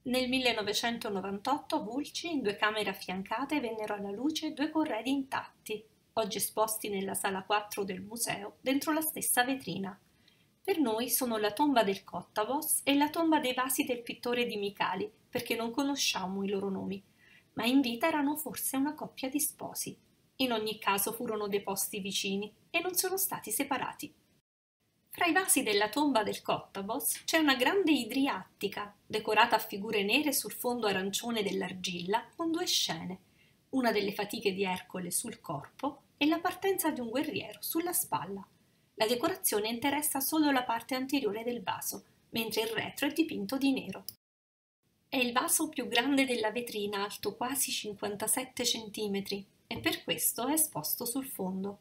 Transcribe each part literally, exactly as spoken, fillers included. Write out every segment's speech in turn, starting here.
Nel millenovecentonovantotto a Vulci, in due camere affiancate, vennero alla luce due corredi intatti, oggi esposti nella sala quattro del museo, dentro la stessa vetrina. Per noi sono la tomba del Cottavos e la tomba dei vasi del pittore Di Micali, perché non conosciamo i loro nomi, ma in vita erano forse una coppia di sposi. In ogni caso furono deposti vicini e non sono stati separati. Fra i vasi della tomba del Cottavos c'è una grande idria attica, decorata a figure nere sul fondo arancione dell'argilla, con due scene, una delle fatiche di Ercole sul corpo e la partenza di un guerriero sulla spalla. La decorazione interessa solo la parte anteriore del vaso, mentre il retro è dipinto di nero. È il vaso più grande della vetrina, alto quasi cinquantasette centimetri, e per questo è esposto sul fondo.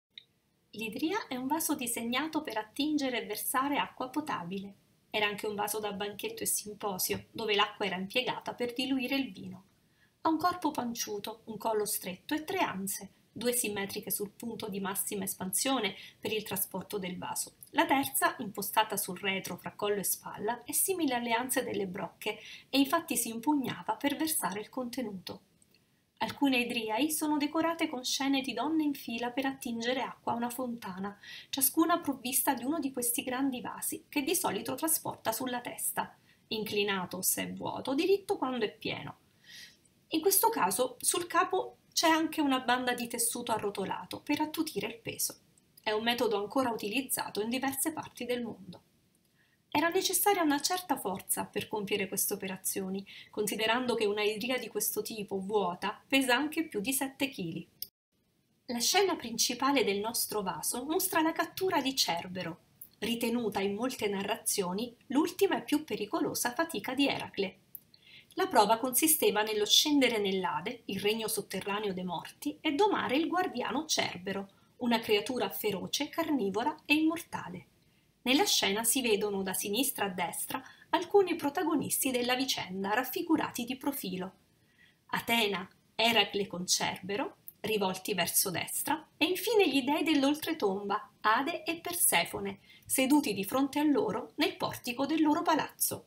L'idria è un vaso disegnato per attingere e versare acqua potabile. Era anche un vaso da banchetto e simposio, dove l'acqua era impiegata per diluire il vino. Ha un corpo panciuto, un collo stretto e tre anse, due simmetriche sul punto di massima espansione per il trasporto del vaso. La terza, impostata sul retro fra collo e spalla, è simile alle anse delle brocche e infatti si impugnava per versare il contenuto. Alcune idriai sono decorate con scene di donne in fila per attingere acqua a una fontana, ciascuna provvista di uno di questi grandi vasi che di solito trasporta sulla testa, inclinato se è vuoto, diritto quando è pieno. In questo caso sul capo c'è anche una banda di tessuto arrotolato per attutire il peso. È un metodo ancora utilizzato in diverse parti del mondo. Era necessaria una certa forza per compiere queste operazioni, considerando che una idria di questo tipo, vuota, pesa anche più di sette chili. La scena principale del nostro vaso mostra la cattura di Cerbero, ritenuta in molte narrazioni l'ultima e più pericolosa fatica di Eracle. La prova consisteva nello scendere nell'Ade, il regno sotterraneo dei morti, e domare il guardiano Cerbero, una creatura feroce, carnivora e immortale. Nella scena si vedono da sinistra a destra alcuni protagonisti della vicenda raffigurati di profilo. Atena, Eracle con Cerbero, rivolti verso destra, e infine gli dei dell'oltretomba, Ade e Persefone, seduti di fronte a loro nel portico del loro palazzo.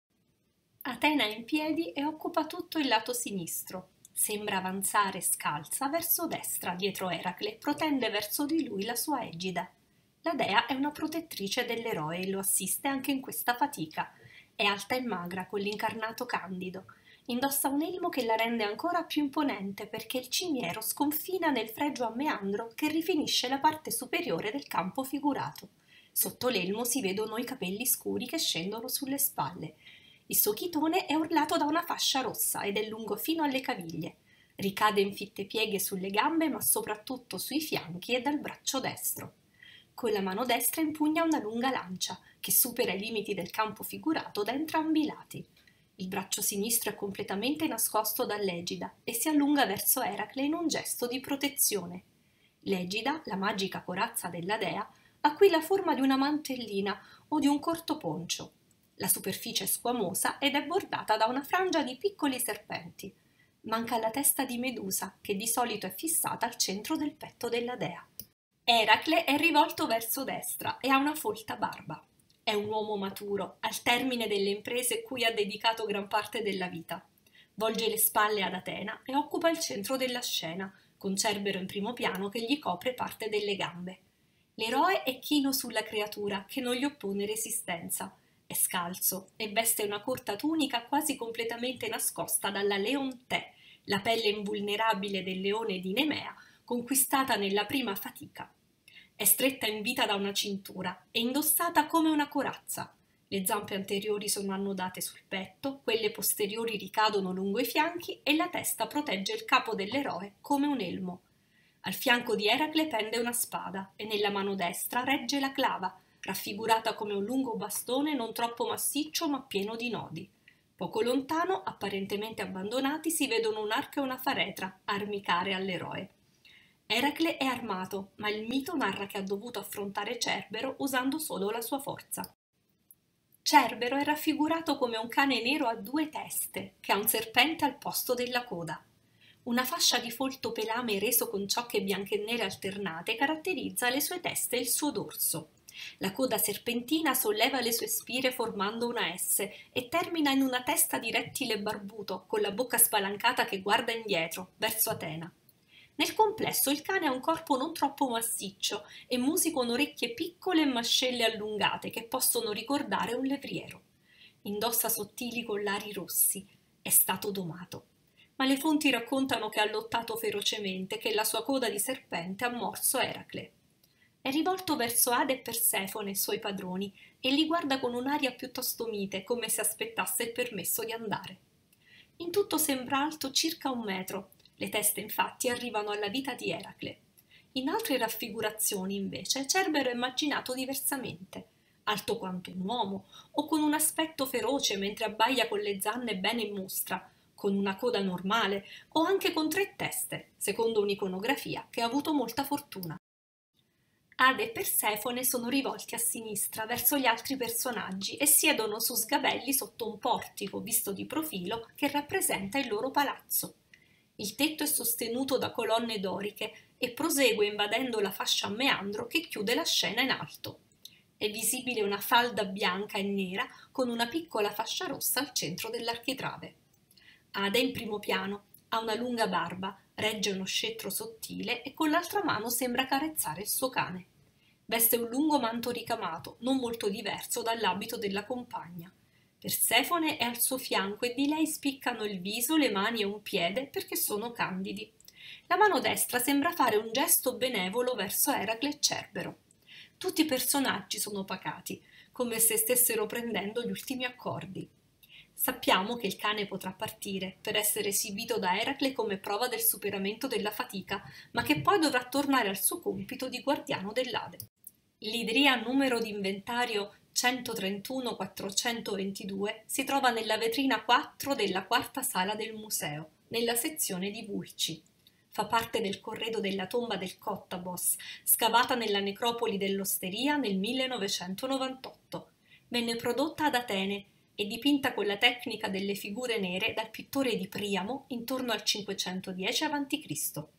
Atena è in piedi e occupa tutto il lato sinistro. Sembra avanzare scalza verso destra dietro Eracle, protende verso di lui la sua egida. La dea è una protettrice dell'eroe e lo assiste anche in questa fatica. È alta e magra, con l'incarnato candido. Indossa un elmo che la rende ancora più imponente perché il cimiero sconfina nel fregio a meandro che rifinisce la parte superiore del campo figurato. Sotto l'elmo si vedono i capelli scuri che scendono sulle spalle. Il suo chitone è orlato da una fascia rossa ed è lungo fino alle caviglie. Ricade in fitte pieghe sulle gambe, ma soprattutto sui fianchi e dal braccio destro. Con la mano destra impugna una lunga lancia, che supera i limiti del campo figurato da entrambi i lati. Il braccio sinistro è completamente nascosto dall'egida e si allunga verso Eracle in un gesto di protezione. L'egida, la magica corazza della dea, ha qui la forma di una mantellina o di un corto poncio. La superficie è squamosa ed è bordata da una frangia di piccoli serpenti. Manca la testa di Medusa, che di solito è fissata al centro del petto della dea. Eracle è rivolto verso destra e ha una folta barba. È un uomo maturo, al termine delle imprese cui ha dedicato gran parte della vita. Volge le spalle ad Atena e occupa il centro della scena, con Cerbero in primo piano che gli copre parte delle gambe. L'eroe è chino sulla creatura, che non gli oppone resistenza. È scalzo e veste una corta tunica quasi completamente nascosta dalla leontè, la pelle invulnerabile del leone di Nemea, conquistata nella prima fatica. È stretta in vita da una cintura e indossata come una corazza. Le zampe anteriori sono annodate sul petto, quelle posteriori ricadono lungo i fianchi e la testa protegge il capo dell'eroe come un elmo. Al fianco di Eracle pende una spada e nella mano destra regge la clava, raffigurata come un lungo bastone non troppo massiccio ma pieno di nodi. Poco lontano, apparentemente abbandonati, si vedono un arco e una faretra, armi care all'eroe. Eracle è armato, ma il mito narra che ha dovuto affrontare Cerbero usando solo la sua forza. Cerbero è raffigurato come un cane nero a due teste, che ha un serpente al posto della coda. Una fascia di folto pelame reso con ciocche bianche e nere alternate caratterizza le sue teste e il suo dorso. La coda serpentina solleva le sue spire formando una S e termina in una testa di rettile barbuto, con la bocca spalancata che guarda indietro, verso Atena. Nel complesso il cane ha un corpo non troppo massiccio e musi con orecchie piccole e mascelle allungate che possono ricordare un levriero. Indossa sottili collari rossi. È stato domato. Ma le fonti raccontano che ha lottato ferocemente, che la sua coda di serpente ha morso Eracle. È rivolto verso Ade e Persefone, suoi padroni, e li guarda con un'aria piuttosto mite, come se aspettasse il permesso di andare. In tutto sembra alto circa un metro. Le teste infatti arrivano alla vita di Eracle. In altre raffigurazioni, invece, Cerbero è immaginato diversamente, alto quanto un uomo, o con un aspetto feroce mentre abbaia con le zanne bene in mostra, con una coda normale, o anche con tre teste, secondo un'iconografia che ha avuto molta fortuna. Ade e Persefone sono rivolti a sinistra verso gli altri personaggi e siedono su sgabelli sotto un portico visto di profilo che rappresenta il loro palazzo. Il tetto è sostenuto da colonne doriche e prosegue invadendo la fascia a meandro che chiude la scena in alto. È visibile una falda bianca e nera con una piccola fascia rossa al centro dell'architrave. Ade in primo piano, ha una lunga barba, regge uno scettro sottile e con l'altra mano sembra carezzare il suo cane. Veste un lungo manto ricamato, non molto diverso dall'abito della compagna. Persefone è al suo fianco e di lei spiccano il viso, le mani e un piede perché sono candidi. La mano destra sembra fare un gesto benevolo verso Eracle e Cerbero. Tutti i personaggi sono pacati, come se stessero prendendo gli ultimi accordi. Sappiamo che il cane potrà partire per essere esibito da Eracle come prova del superamento della fatica, ma che poi dovrà tornare al suo compito di guardiano dell'Ade. L'idria numero di inventario centotrentuno quattrocentoventidue si trova nella vetrina quattro della quarta sala del museo, nella sezione di Vulci. Fa parte del corredo della tomba del Cottabos, scavata nella necropoli dell'Osteria nel millenovecentonovantotto. Venne prodotta ad Atene e dipinta con la tecnica delle figure nere dal pittore di Priamo intorno al cinquecentodieci avanti Cristo